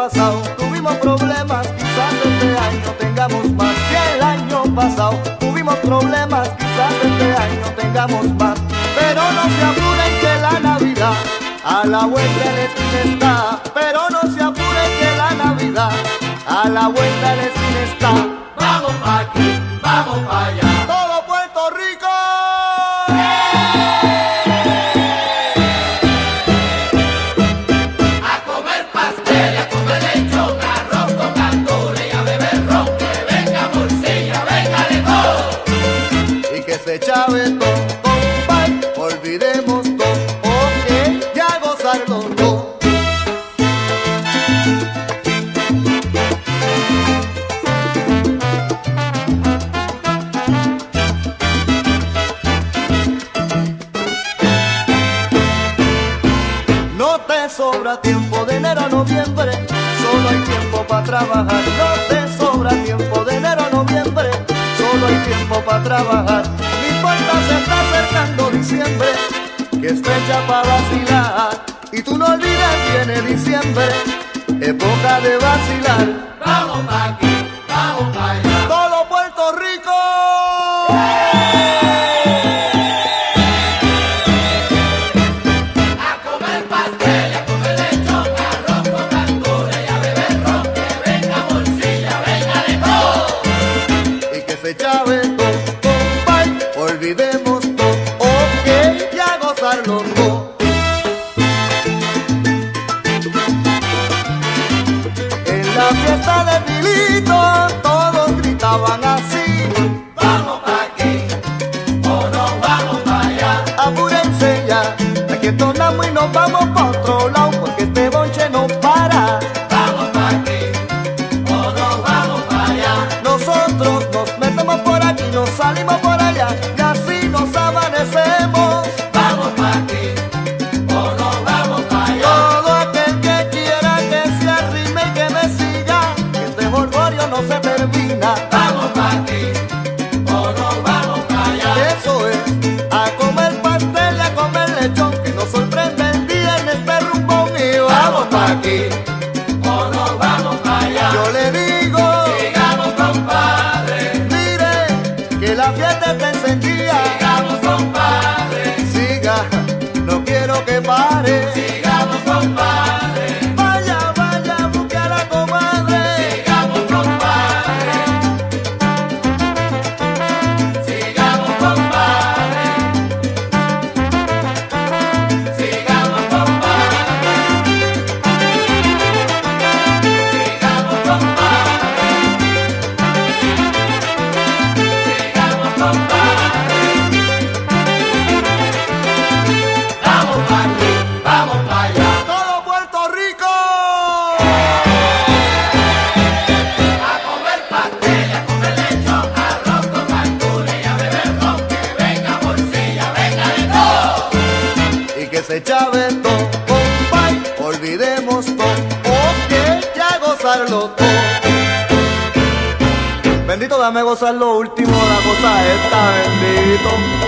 pasado tuvimos problemas, quizás este año tengamos más. Si el año pasado tuvimos problemas, quizás este año tengamos más. Pero no se apuren que la Navidad a la vuelta de la esquina está. Pero no se apuren que la Navidad a la vuelta de la esquina está. Vamos pa' aquí, vamos pa' allá. ¡Todo Puerto Rico! A comer pastel, a comer lechón, arroz con gandules y a beber ron. Que venga morcilla, venga de todo. Y que se chave todo, compay, olvidemos todo, ok, y a gozarlo todo. No te sobra tiempo de enero a noviembre, solo hay tiempo para trabajar. No te sobra tiempo de enero a noviembre, solo hay tiempo para trabajar. No importa, se está acercando diciembre, que es fecha para vacilar. Y tú no olvides, viene diciembre, época de vacilar. Vamos pa' aquí, vamos pa' allá. ¡Todo Puerto Rico! A comer pastel, a comer lechón, arroz con gandules y a beber ron. Que venga morcilla, venga de todo. Y que se chave todo, compay, olvidemos todo, ok, y a gozarlo todo. En la fiesta de Pilito todos gritaban así: Vamos pa' aquí, o nos vamos pa' allá. apúrense ya, aquí entonamos y nos vamos pa' otro lado, porque este bonche no para. Vamos pa' aquí, o nos vamos pa' allá. Nosotros nos metemos por aquí, nos salimos por allá, y así nos amanecemos. Vamos pa' aquí, o nos vamos pa' allá. Todo aquel que quiera que se arrime y que me siga, que este jolgorio no se termina. Vamos pa' aquí, o nos vamos pa' allá. Eso es, a comer pastel y a comer lechón, que nos sorprende el día en este rumbón. Y vamos pa' aquí, O nos vamos pa' allá. yo le digo, Sigamos, compadre, mire, que la fiesta está encendida. sigamos, compadre, Siga, no quiero que pare. sigamos, compadre, Vaya, vaya, busque a la comadre. sigamos, compadre, sigamos, compadre, sigamos, compadre, sigamos, compadre, sigamos, compadre. Vamos pa' aquí, vamos pa' allá. ¡Todo Puerto Rico! A comer pastel, a comer lechón, arroz con gandules y a beber ron. Que venga morcilla, venga de todo. Y que se chave todo, compay, olvidemos todo, ok, ya gozarlo todo. Bendito, dame gozar lo último, la cosa esta, bendito.